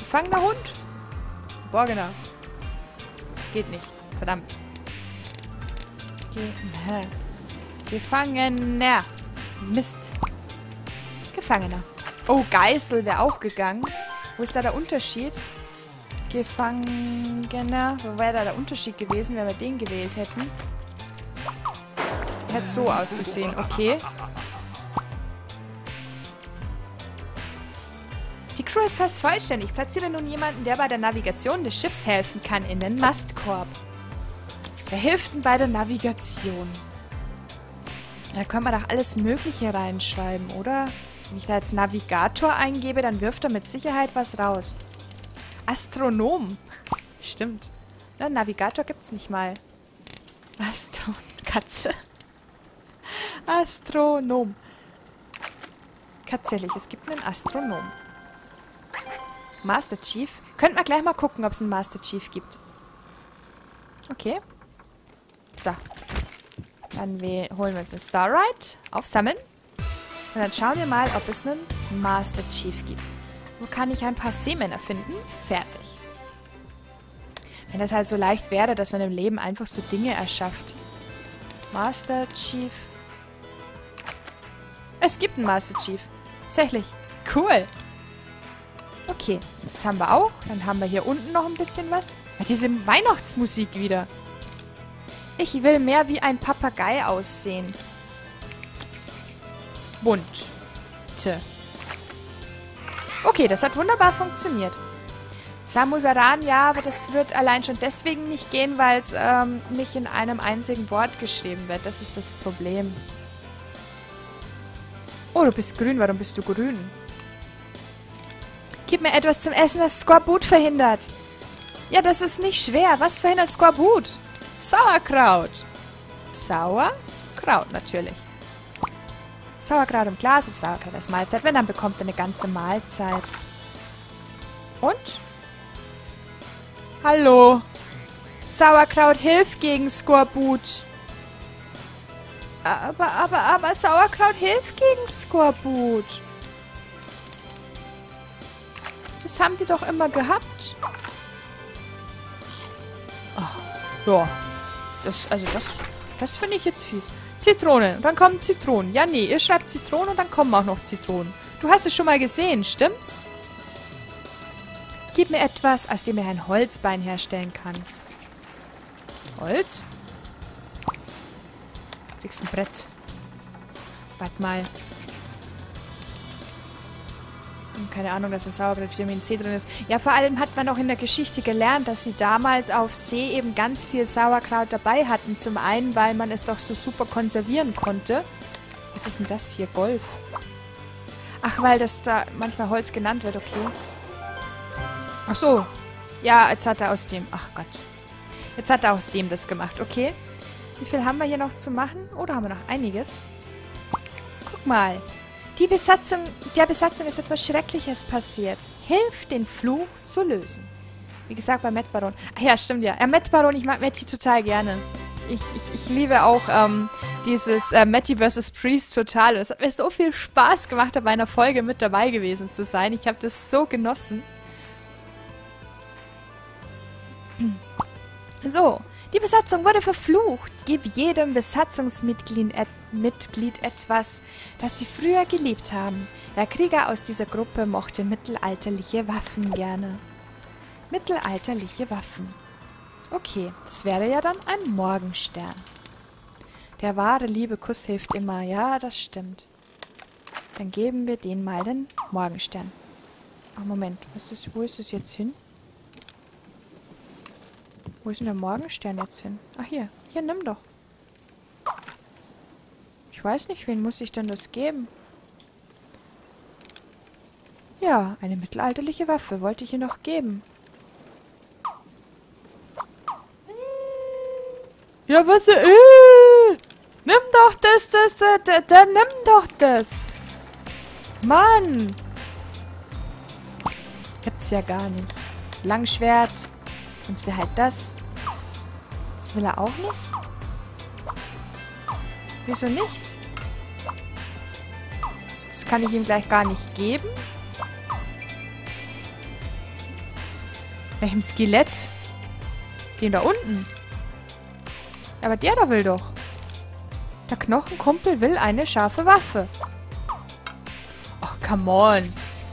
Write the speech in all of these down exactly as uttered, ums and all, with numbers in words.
Gefangener Hund? Geborgener. Das geht nicht. Verdammt. Ge hä? Gefangener. Mist. Gefangener. Oh, Geißel wäre auch gegangen. Wo ist da der Unterschied? Gefangener. Wo wäre da der Unterschied gewesen, wenn wir den gewählt hätten? Hätte so ausgesehen. Okay. Die Crew ist fast vollständig. Platziere nun jemanden, der bei der Navigation des Schiffs helfen kann, in den Mastkorb. Wer hilft denn bei der Navigation? Da kann man doch alles Mögliche reinschreiben, oder? Wenn ich da jetzt Navigator eingebe, dann wirft er mit Sicherheit was raus. Astronom. Stimmt. Na, Navigator gibt's nicht mal. Astron... Katze. Astronom. Tatsächlich, es gibt einen Astronom. Master Chief. Könnten wir gleich mal gucken, ob es einen Master Chief gibt. Okay. So. Dann wir, holen wir uns eine Starride. Aufsammeln. Und dann schauen wir mal, ob es einen Master Chief gibt. Wo kann ich ein paar Seemänner finden? Fertig. Wenn das halt so leicht wäre, dass man im Leben einfach so Dinge erschafft. Master Chief. Es gibt einen Master Chief. Tatsächlich. Cool. Okay, das haben wir auch. Dann haben wir hier unten noch ein bisschen was. Ja, diese Weihnachtsmusik wieder. Ich will mehr wie ein Papagei aussehen. Bunt. Tö. Okay, das hat wunderbar funktioniert. Samusaran, ja, aber das wird allein schon deswegen nicht gehen, weil es ähm, nicht in einem einzigen Wort geschrieben wird. Das ist das Problem. Oh, du bist grün. Warum bist du grün? Gib mir etwas zum Essen, das Skorbut verhindert. Ja, das ist nicht schwer. Was verhindert Skorbut? Sauerkraut. Sauerkraut, natürlich. Sauerkraut im Glas und Sauerkraut als Mahlzeit. Wenn, dann bekommt er eine ganze Mahlzeit. Und? Hallo. Sauerkraut hilft gegen Skorbut. Aber, aber, aber Sauerkraut hilft gegen Skorbut. Das haben die doch immer gehabt. Oh, ja. Das, also das, das finde ich jetzt fies. Zitronen. Und dann kommen Zitronen. Ja, nee, ihr schreibt Zitronen und dann kommen auch noch Zitronen. Du hast es schon mal gesehen, stimmt's? Gib mir etwas, aus dem ich ein Holzbein herstellen kann. Holz? Du kriegst ein Brett. Warte mal. Keine Ahnung, dass in Sauerkraut Vitamin C drin ist. Ja, vor allem hat man auch in der Geschichte gelernt, dass sie damals auf See eben ganz viel Sauerkraut dabei hatten. Zum einen, weil man es doch so super konservieren konnte. Was ist denn das hier? Golf. Ach, weil das da manchmal Holz genannt wird, okay. Ach so. Ja, jetzt hat er aus dem... Ach Gott. Jetzt hat er aus dem das gemacht, okay. Wie viel haben wir hier noch zu machen? Oh, da haben wir noch einiges. Guck mal. Die Besatzung, der Besatzung ist etwas Schreckliches passiert. Hilf, den Fluch zu lösen. Wie gesagt, bei Matt Baron. Ach ja, stimmt ja. Ja, Matt Baron, ich mag Matty total gerne. Ich, ich, ich liebe auch ähm, dieses äh, Matty versus. Priest total. Es hat mir so viel Spaß gemacht, bei einer Folge mit dabei gewesen zu sein. Ich habe das so genossen. So, die Besatzung wurde verflucht. Gib jedem Besatzungsmitglied et Mitglied etwas, das sie früher geliebt haben. Der Krieger aus dieser Gruppe mochte mittelalterliche Waffen gerne. Mittelalterliche Waffen. Okay, das wäre ja dann ein Morgenstern. Der wahre Liebe-Kuss hilft immer. Ja, das stimmt. Dann geben wir den mal den Morgenstern. Ach, Moment. Was ist, wo ist es jetzt hin? Wo ist denn der Morgenstern jetzt hin? Ach, hier. Hier, nimm doch. Ich weiß nicht, wen muss ich denn das geben? Ja, eine mittelalterliche Waffe wollte ich ihr noch geben. Ja, was? Äh, nimm doch das, das, das, das, das, nimm doch das. Mann. Gibt's ja gar nicht. Langschwert. Nimmst du halt das. Das will er auch nicht? Wieso nicht? Das kann ich ihm gleich gar nicht geben. Welchem Skelett? Den da unten. Aber der da will doch. Der Knochenkumpel will eine scharfe Waffe. Ach, come on.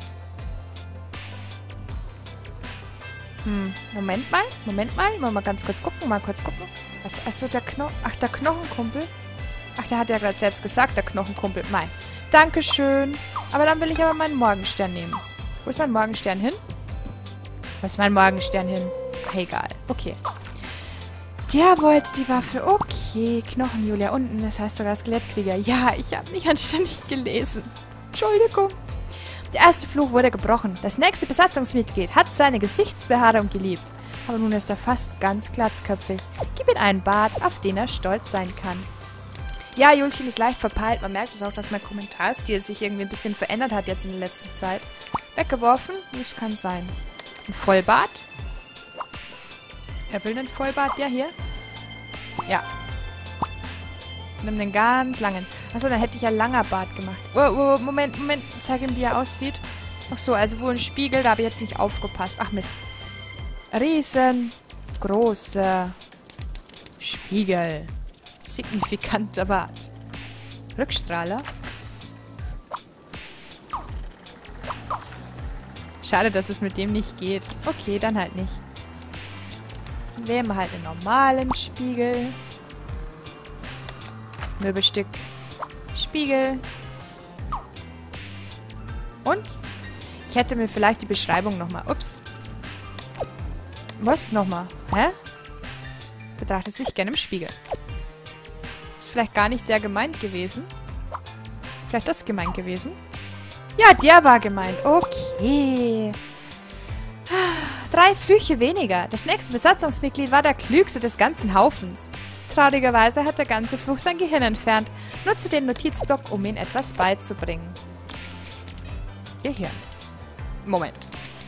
Hm, Moment mal. Moment mal. Mal, mal ganz kurz gucken. Mal kurz gucken. Was, achso, der Knochen... Ach, der Knochenkumpel. Ach, der hat ja gerade selbst gesagt, der Knochenkumpel. Mai. Dankeschön. Aber dann will ich aber meinen Morgenstern nehmen. Wo ist mein Morgenstern hin? Wo ist mein Morgenstern hin? Ach, egal. Okay. Der wollte die Waffe. Okay. Knochen, Julia. Unten. Das heißt sogar Skelettkrieger. Ja, ich habe nicht anständig gelesen. Entschuldigung. Der erste Fluch wurde gebrochen. Das nächste Besatzungsmitglied hat seine Gesichtsbehaarung geliebt. Aber nun ist er fast ganz glatzköpfig. Gib ihm einen Bart, auf den er stolz sein kann. Ja, Julchen ist leicht verpeilt. Man merkt es auch, dass mein Kommentarstil sich irgendwie ein bisschen verändert hat jetzt in der letzten Zeit. Weggeworfen? Das kann sein. Ein Vollbart? Wer will einen Vollbart? Der hier? Ja. Nimm den ganz langen. Achso, dann hätte ich ja langer Bart gemacht. Oh, oh, Moment, Moment. Zeig ihm, wie er aussieht. Ach so, also wohl ein Spiegel. Da habe ich jetzt nicht aufgepasst. Ach Mist. Riesengroße Spiegel. Signifikanter Bart. Rückstrahler. Schade, dass es mit dem nicht geht. Okay, dann halt nicht. Dann wählen wir halt einen normalen Spiegel. Möbelstück. Spiegel. Und? Ich hätte mir vielleicht die Beschreibung nochmal... Ups. Was nochmal? Hä? Betrachtet sich gerne im Spiegel. Ist vielleicht gar nicht der gemeint gewesen. Vielleicht das gemeint gewesen. Ja, der war gemeint. Okay. Drei Flüche weniger. Das nächste Besatzungsmitglied war der klügste des ganzen Haufens. Traurigerweise hat der ganze Fluch sein Gehirn entfernt. Nutze den Notizblock, um ihm etwas beizubringen. Gehirn. Moment.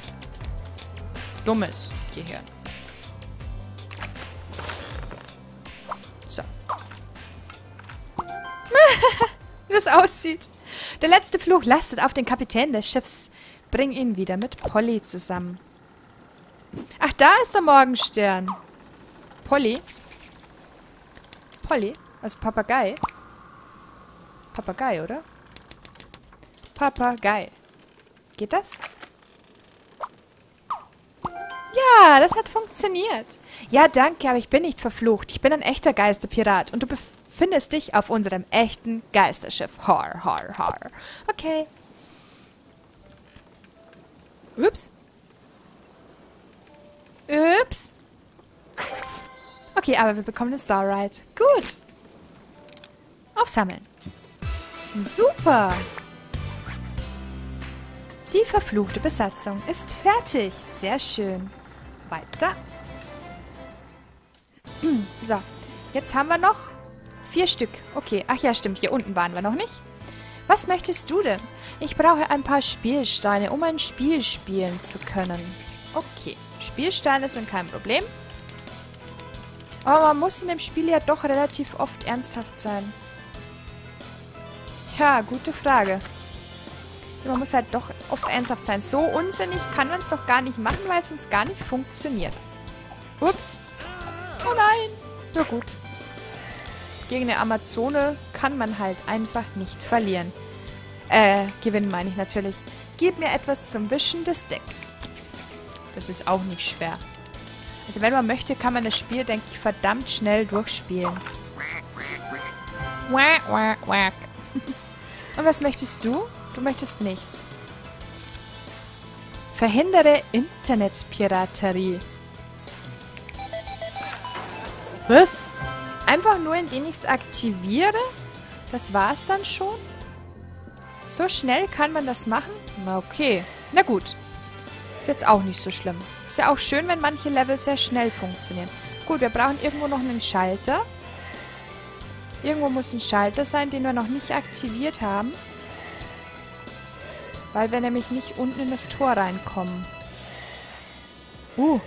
Dummes Gehirn. So. Wie das aussieht. Der letzte Fluch lastet auf den Kapitän des Schiffs. Bring ihn wieder mit Polly zusammen. Ach, da ist der Morgenstern. Polly? Polly? Also Papagei? Papagei, oder? Papagei. Geht das? Ja, das hat funktioniert. Ja, danke, aber ich bin nicht verflucht. Ich bin ein echter Geisterpirat und du befindest dich auf unserem echten Geisterschiff. Har, har, har. Okay. Ups. Ups. Okay, aber wir bekommen den Starride. Gut. Aufsammeln. Super. Die verfluchte Besatzung ist fertig. Sehr schön. Weiter. So. Jetzt haben wir noch vier Stück. Okay. Ach ja, stimmt. Hier unten waren wir noch nicht. Was möchtest du denn? Ich brauche ein paar Spielsteine, um ein Spiel spielen zu können. Okay. Spielsteine sind kein Problem. Aber man muss in dem Spiel ja doch relativ oft ernsthaft sein. Ja, gute Frage. Man muss halt doch oft ernsthaft sein. So unsinnig kann man es doch gar nicht machen, weil es uns gar nicht funktioniert. Ups. Oh nein. Ja gut. Gegen eine Amazone kann man halt einfach nicht verlieren. Äh, gewinnen meine ich natürlich. Gib mir etwas zum Wischen des Decks. Das ist auch nicht schwer. Also wenn man möchte, kann man das Spiel, denke ich, verdammt schnell durchspielen. Wack, wack, wack. Und was möchtest du? Du möchtest nichts. Verhindere Internetpiraterie. Was? Einfach nur, indem ich es aktiviere? Das war's dann schon? So schnell kann man das machen? Na okay. Na gut. Ist jetzt auch nicht so schlimm. Ist ja auch schön, wenn manche Level sehr schnell funktionieren. Gut, wir brauchen irgendwo noch einen Schalter. Irgendwo muss ein Schalter sein, den wir noch nicht aktiviert haben. Weil wir nämlich nicht unten in das Tor reinkommen. Uh.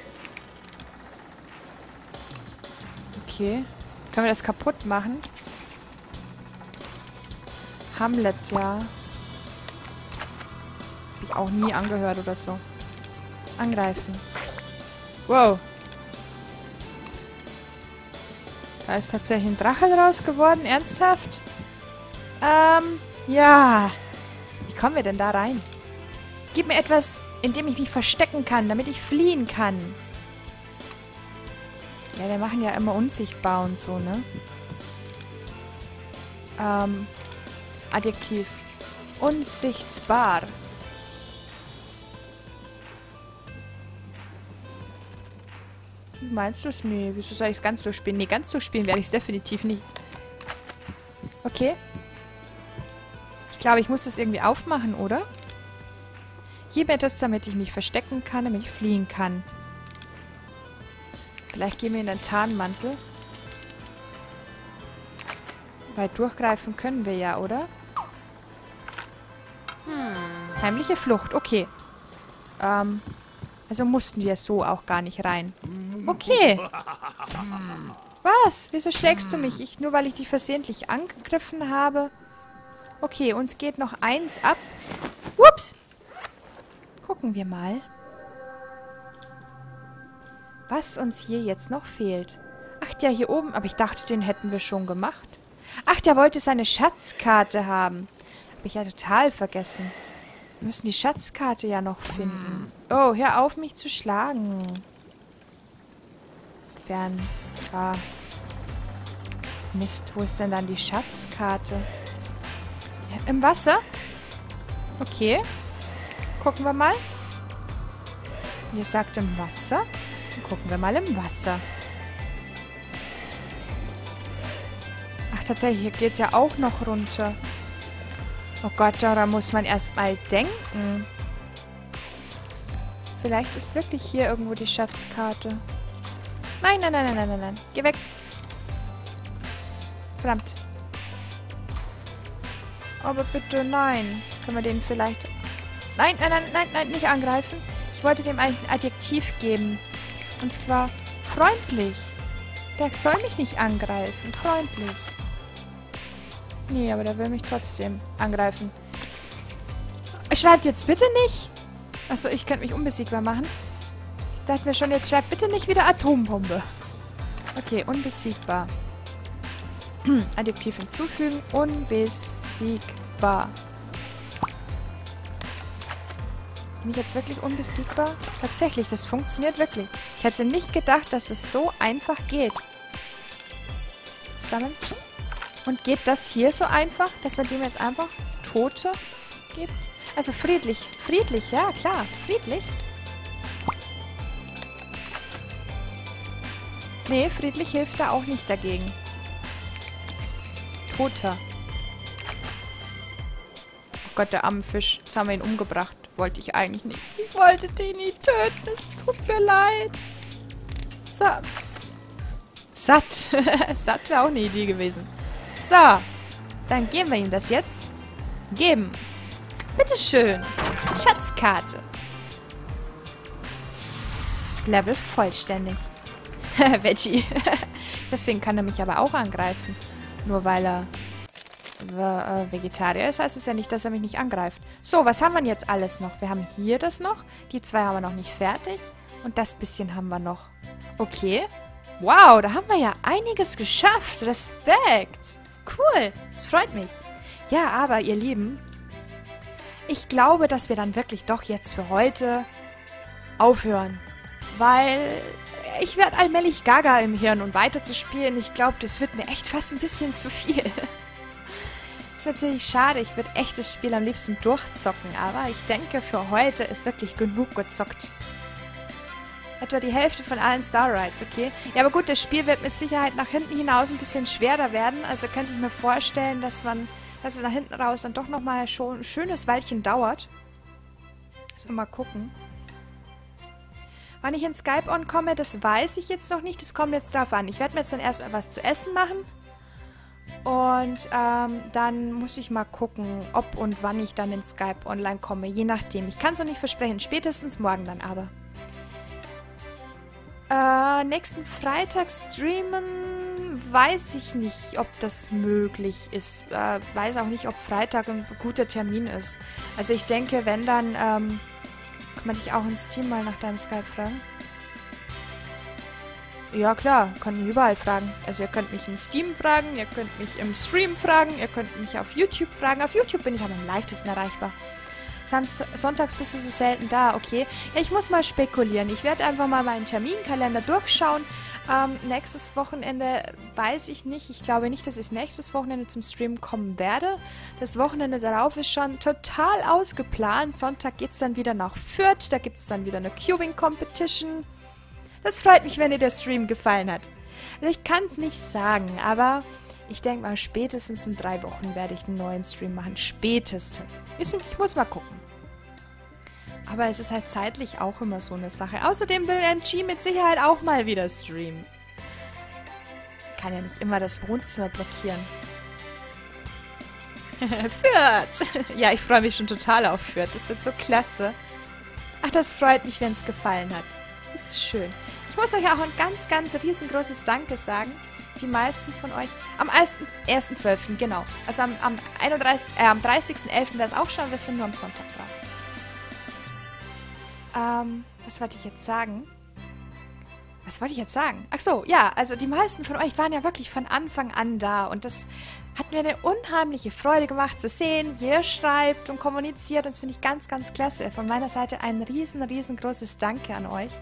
Okay. Können wir das kaputt machen? Hamlet, ja. Hab ich auch nie angehört oder so. Angreifen. Wow. Da ist tatsächlich ein Drache draus geworden. Ernsthaft? Ähm, ja. Wie kommen wir denn da rein? Gib mir etwas, in dem ich mich verstecken kann, damit ich fliehen kann. Ja, wir machen ja immer unsichtbar und so, ne? Ähm, Adjektiv. Unsichtbar. Meinst du es? Nee, wieso soll ich es ganz durchspielen? Nee, ganz durchspielen werde ich es definitiv nicht. Okay. Ich glaube, ich muss das irgendwie aufmachen, oder? Gib mir etwas, damit ich mich verstecken kann, damit ich fliehen kann. Vielleicht gehen wir in den Tarnmantel. Weil durchgreifen können wir ja, oder? Hm. Heimliche Flucht, okay. Ähm, also mussten wir so auch gar nicht rein. Okay. Was? Wieso schlägst du mich? Ich, nur weil ich dich versehentlich angegriffen habe? Okay, uns geht noch eins ab. Ups. Gucken wir mal, was uns hier jetzt noch fehlt. Ach, der hier oben. Aber ich dachte, den hätten wir schon gemacht. Ach, der wollte seine Schatzkarte haben. Habe ich ja total vergessen. Wir müssen die Schatzkarte ja noch finden. Oh, hör auf, mich zu schlagen. Fern. Ah. Mist, wo ist denn dann die Schatzkarte? Ja, im Wasser? Okay. Gucken wir mal. Ihr sagt im Wasser. Dann gucken wir mal im Wasser. Ach, tatsächlich, hier geht es ja auch noch runter. Oh Gott, da muss man erstmal denken. Vielleicht ist wirklich hier irgendwo die Schatzkarte. Nein, nein, nein, nein, nein, nein, nein. Geh weg. Verdammt. Aber bitte, nein. Können wir den vielleicht... Nein, nein, nein, nein, nein, nicht angreifen. Ich wollte dem ein Adjektiv geben. Und zwar freundlich. Der soll mich nicht angreifen. Freundlich. Nee, aber der will mich trotzdem angreifen. Schreibt jetzt bitte nicht. Achso, ich könnte mich unbesiegbar machen. Ich dachte mir schon, jetzt schreibt bitte nicht wieder Atombombe. Okay, unbesiegbar. Adjektiv hinzufügen. Unbesiegbar. Bin ich jetzt wirklich unbesiegbar? Tatsächlich, das funktioniert wirklich. Ich hätte nicht gedacht, dass es so einfach geht. Sammeln. Und geht das hier so einfach, dass man dem jetzt einfach Tote gibt? Also friedlich. Friedlich, ja klar. Friedlich. Nee, friedlich hilft da auch nicht dagegen. Toter. Oh Gott, der arme Fisch. Jetzt haben wir ihn umgebracht. Wollte ich eigentlich nicht. Ich wollte den nicht töten. Es tut mir leid. So. Satt. Satt wäre auch eine Idee gewesen. So. Dann geben wir ihm das jetzt. Geben. Bitteschön. Schatzkarte. Level vollständig. Veggie. Deswegen kann er mich aber auch angreifen. Nur weil er Vegetarier ist, heißt es ja nicht, dass er mich nicht angreift. So, was haben wir jetzt alles noch? Wir haben hier das noch. Die zwei haben wir noch nicht fertig. Und das bisschen haben wir noch. Okay. Wow, da haben wir ja einiges geschafft. Respekt. Cool. Das freut mich. Ja, aber ihr Lieben, ich glaube, dass wir dann wirklich doch jetzt für heute aufhören. Weil ich werde allmählich gaga im Hirn und weiter zu spielen. Ich glaube, das wird mir echt fast ein bisschen zu viel. Ist natürlich schade, ich würde echt das Spiel am liebsten durchzocken, aber ich denke, für heute ist wirklich genug gezockt. Etwa die Hälfte von allen Star Rides, okay? Ja, aber gut, das Spiel wird mit Sicherheit nach hinten hinaus ein bisschen schwerer werden, also könnte ich mir vorstellen, dass man, dass es nach hinten raus dann doch nochmal schon ein schönes Weilchen dauert. So, mal gucken. Wann ich in Skype-On komme, das weiß ich jetzt noch nicht, das kommt jetzt drauf an. Ich werde mir jetzt dann erst was zu essen machen. Und ähm, dann muss ich mal gucken, ob und wann ich dann in Skype online komme. Je nachdem. Ich kann es noch nicht versprechen. Spätestens morgen dann aber. Äh, nächsten Freitag streamen weiß ich nicht, ob das möglich ist. Äh, weiß auch nicht, ob Freitag ein guter Termin ist. Also ich denke, wenn dann, ähm, kann man dich auch im Stream mal nach deinem Skype fragen? Ja klar, könnt mich überall fragen. Also ihr könnt mich im Steam fragen, ihr könnt mich im Stream fragen, ihr könnt mich auf YouTube fragen. Auf YouTube bin ich aber am leichtesten erreichbar. Samst Sonntags bist du so selten da, okay. Ja, ich muss mal spekulieren. Ich werde einfach mal meinen Terminkalender durchschauen. Ähm, nächstes Wochenende weiß ich nicht. Ich glaube nicht, dass ich nächstes Wochenende zum Stream kommen werde. Das Wochenende darauf ist schon total ausgeplant. Sonntag geht es dann wieder nach Fürth. Da gibt es dann wieder eine Cubing Competition. Das freut mich, wenn dir der Stream gefallen hat. Also ich kann es nicht sagen, aber ich denke mal, spätestens in drei Wochen werde ich einen neuen Stream machen. Spätestens. Ich, ich muss mal gucken. Aber es ist halt zeitlich auch immer so eine Sache. Außerdem will M G mit Sicherheit auch mal wieder streamen. Kann ja nicht immer das Wohnzimmer blockieren. Fürth! Ja, ich freue mich schon total auf Fürth. Das wird so klasse. Ach, das freut mich, wenn es gefallen hat. Das ist schön. Ich muss euch auch ein ganz, ganz riesengroßes Danke sagen. Die meisten von euch. Am ersten zwölften genau. Also am, am, einunddreißigsten Äh, am dreißigsten elften wäre es auch schon. Wir sind nur am Sonntag dran. Ähm, was wollte ich jetzt sagen? Was wollte ich jetzt sagen? Ach so, ja, also die meisten von euch waren ja wirklich von Anfang an da und das hat mir eine unheimliche Freude gemacht zu sehen, wie ihr schreibt und kommuniziert. Das finde ich ganz, ganz klasse. Von meiner Seite ein riesen, riesengroßes Danke an euch.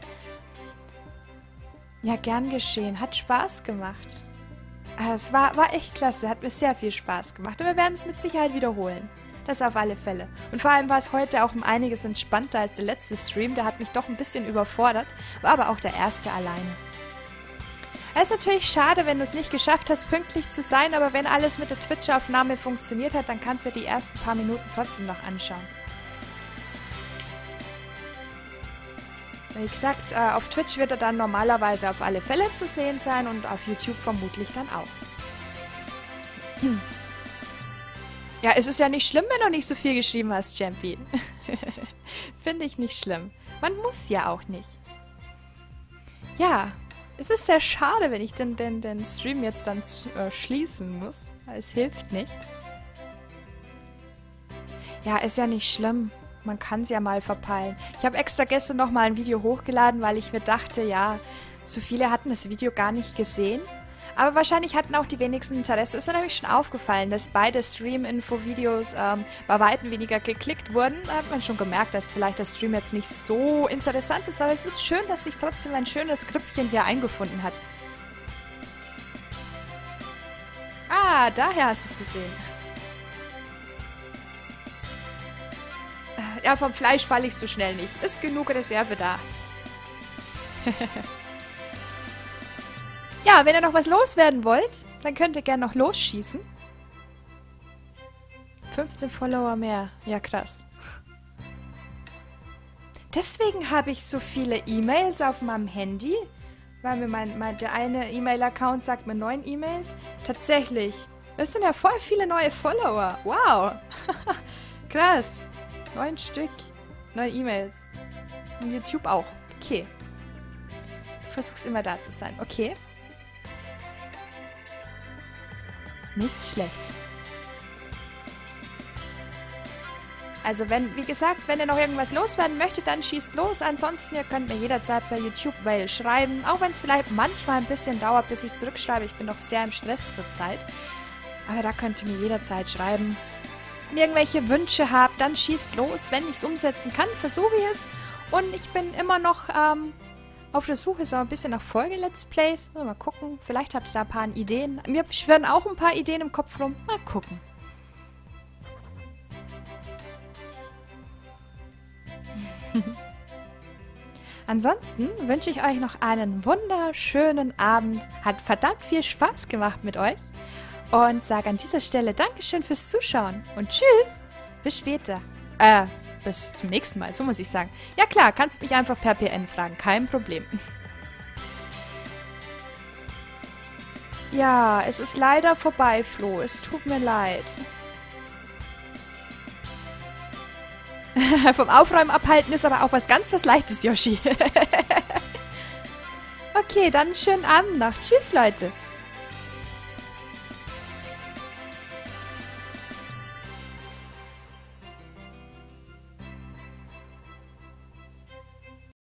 Ja, gern geschehen. Hat Spaß gemacht. Also es war, war echt klasse. Hat mir sehr viel Spaß gemacht. Und wir werden es mit Sicherheit wiederholen. Das auf alle Fälle. Und vor allem war es heute auch um einiges entspannter als der letzte Stream. Der hat mich doch ein bisschen überfordert. War aber auch der erste alleine. Es ist natürlich schade, wenn du es nicht geschafft hast, pünktlich zu sein. Aber wenn alles mit der Twitch-Aufnahme funktioniert hat, dann kannst du die ersten paar Minuten trotzdem noch anschauen. Wie gesagt, äh, auf Twitch wird er dann normalerweise auf alle Fälle zu sehen sein und auf YouTube vermutlich dann auch. Hm. Ja, es ist ja nicht schlimm, wenn du nicht so viel geschrieben hast, Champi. Finde ich nicht schlimm. Man muss ja auch nicht. Ja, es ist sehr schade, wenn ich den, den, den Stream jetzt dann äh, schließen muss. Es hilft nicht. Ja, ist ja nicht schlimm. Man kann es ja mal verpeilen. Ich habe extra gestern noch mal ein Video hochgeladen, weil ich mir dachte, ja, so viele hatten das Video gar nicht gesehen. Aber wahrscheinlich hatten auch die wenigsten Interesse. Es ist mir nämlich schon aufgefallen, dass beide Stream-Info-Videos ähm, bei weitem weniger geklickt wurden. Da hat man schon gemerkt, dass vielleicht der Stream jetzt nicht so interessant ist. Aber es ist schön, dass sich trotzdem ein schönes Grüppchen hier eingefunden hat. Ah, daher hast du es gesehen. Ja, vom Fleisch falle ich so schnell nicht. Ist genug Reserve da. Ja, wenn ihr noch was loswerden wollt, dann könnt ihr gerne noch losschießen. fünfzehn Follower mehr. Ja, krass. Deswegen habe ich so viele E-Mails auf meinem Handy. Weil mir mein, mein, der eine E-Mail-Account sagt mir neun E-Mails. Tatsächlich. Das sind ja voll viele neue Follower. Wow. Krass. Neun Stück. Neun E-Mails. Und YouTube auch. Okay. Du versuchst immer da zu sein. Okay. Nicht schlecht. Also wenn, wie gesagt, wenn ihr noch irgendwas loswerden möchtet, dann schießt los. Ansonsten, ihr könnt mir jederzeit bei YouTube Mail schreiben. Auch wenn es vielleicht manchmal ein bisschen dauert, bis ich zurückschreibe. Ich bin noch sehr im Stress zurzeit. Aber da könnt ihr mir jederzeit schreiben. Wenn ihr irgendwelche Wünsche habt, dann schießt los. Wenn ich es umsetzen kann, versuche ich es. Und ich bin immer noch ähm, auf der Suche so ein bisschen nach Folge-Let's Plays. Mal gucken. Vielleicht habt ihr da ein paar Ideen. Mir schwirren auch ein paar Ideen im Kopf rum. Mal gucken. Ansonsten wünsche ich euch noch einen wunderschönen Abend. Hat verdammt viel Spaß gemacht mit euch. Und sage an dieser Stelle Dankeschön fürs Zuschauen. Und tschüss. Bis später. Äh, bis zum nächsten Mal, so muss ich sagen. Ja klar, kannst mich einfach per P N fragen. Kein Problem. Ja, es ist leider vorbei, Flo. Es tut mir leid. Vom Aufräumen abhalten ist aber auch was ganz was Leichtes, Yoshi. Okay, dann schönen Abend noch. Tschüss, Leute.